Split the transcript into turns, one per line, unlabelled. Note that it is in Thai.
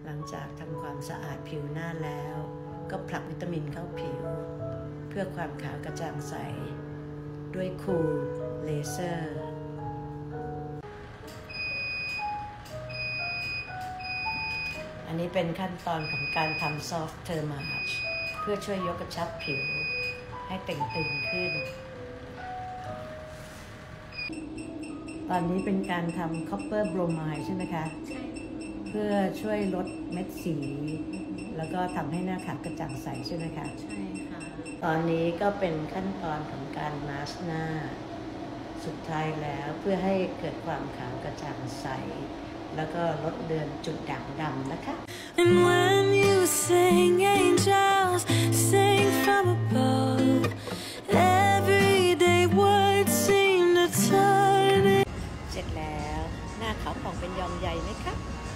หลังจากทำความสะอาดผิวหน้าแล้วก็ผลักวิตามินเข้าผิวเพื่อความขาวกระจ่างใสด้วยคูลเลเซอร์อันนี้เป็นขั้นตอนของการทำซอฟต์เทอร์มาจเพื่อช่วยยกกระชับผิวให้เต่งตึงขึ้นตอนนี้เป็นการทำคอปเปอร์โบรไมด์ใช่ไหมคะใช่เพื่อช่วยลดเม็ดสีแล้วก็ทำให้หน้าขาวกระจ่างใสใช่ไหมคะใช่ค่ะตอนนี้ก็เป็นขั้นตอนของการมาสก์หน้าสุดท้ายแล้วเพื่อให้เกิดความขาวกระจ่างใสแล้วก็ลดเลือนจุดด่างดำนะคะ
And when you sing, angels sing from above. Everyday words seem to turn it.
เสร็จแล้วหน้าขาวผ่องเป็นยองใยไหมคะ